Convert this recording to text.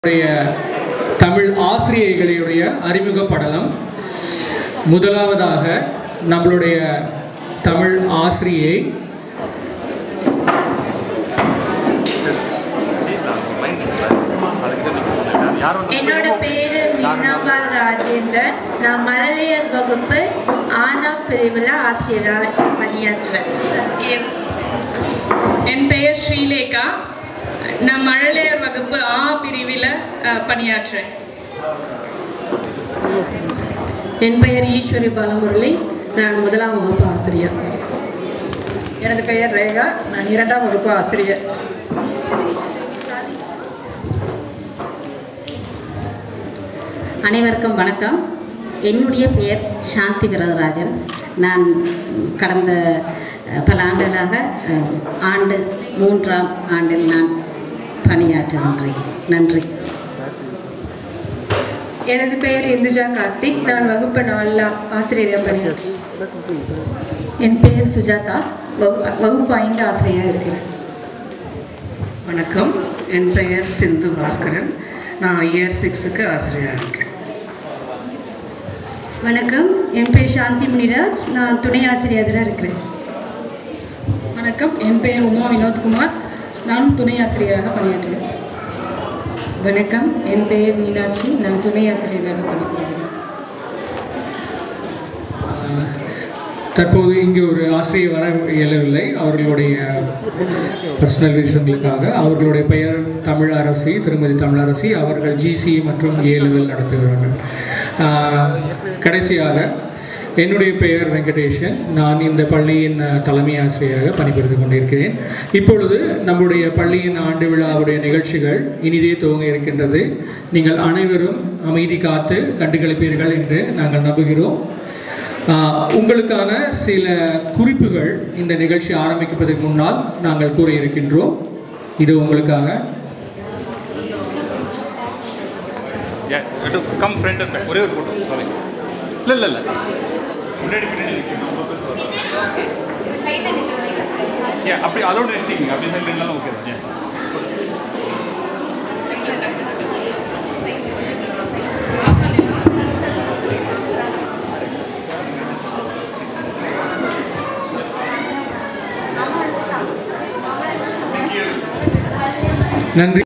தமிழ் ஆசிரியர்களுடைய அறிமுக படலம். முதலாவதாக நம்மளுடைய தமிழ் ஆசிரியை என்னோட பேரு மீனாபால் ராஜேந்திரன். நான் மழலையர் வகுப்பு ஆனா பிரிவில் ஆசிரியராக பணியாற்றுறேன். என் பெயர் ஸ்ரீலேகா. நான் மழலையர் வகுப்பு ஆ பிரிவில் பணியாற்றுறேன். என் பெயர் ஈஸ்வரி பாலமுரளி. நான் முதலாம் வகுப்பு ஆசிரியர். எனது பெயர் ரேகா. நான் இரண்டாம் வகுப்பு ஆசிரியர். அனைவருக்கும் வணக்கம். என்னுடைய பெயர் சாந்தி வரதராஜன். நான் கடந்த பல ஆண்டுகளாக ஆண்டு 3ஆம் ஆண்டில் நான் பணியாற்றுகின்றேன். நன்றி. எனது பெயர் இந்துஜா கார்த்திக். நான் வகுப்பு 4 ஆசிரியராக பணியாற்றுறேன். என் பெயர் சுஜாதா. வகுப்பு 5 ஆசிரியராக இருக்கிறேன். வணக்கம். என் பெயர் சிந்து பாஸ்கரன். நான் இயர் 6க்கு ஆசிரியராக இருக்கேன். வணக்கம். என் பெயர் சாந்தி முனிராஜ். நான் துணை ஆசிரியராக இருக்கிறேன். வணக்கம். என் பெயர் உமா வினோத்குமார். நான் துணை ஆசிரியராக பணியாற்றுகிறேன். வணக்கம். என் பெயர் மீனாட்சி. நான் துணை ஆசிரியராக பணிபுரிகிறேன். தற்போது இங்கே ஒரு ஆசிரியர் வர இயலவில்லை. அவர்களுடைய பர்சனல் விஷயங்களுக்காக அவர்களுடைய பெயர் தமிழரசி, திருமதி தமிழரசி. அவர்கள் GC மற்றும் A level நடத்துகிறார்கள். கடைசியாக என்னுடைய பெயர் வெங்கடேஷன். நான் இந்த பள்ளியின் தலைமை ஆசிரியராக பணிபுரிந்து கொண்டிருக்கிறேன். இப்பொழுது நம்முடைய பள்ளியின் ஆண்டு விழாவுடைய நிகழ்ச்சிகள் இனிதே துவங்க இருக்கின்றது. நீங்கள் அனைவரும் அமைதி காத்து கண்டுகளிப்பீர்கள் என்று நாங்கள் நம்புகிறோம். உங்களுக்கான சில குறிப்புகள் இந்த நிகழ்ச்சி ஆரம்பிப்பதற்கு முன்னால் நாங்கள் கூற இருக்கின்றோம். இது உங்களுக்காக. ஒரே ஒரு போட்டோ. இல்லை இல்லை முன்னாடி அப்படி அதோட நிறுத்திக்கிங்க. அப்படி சைட்லாம் ஓகே தான். நன்றி.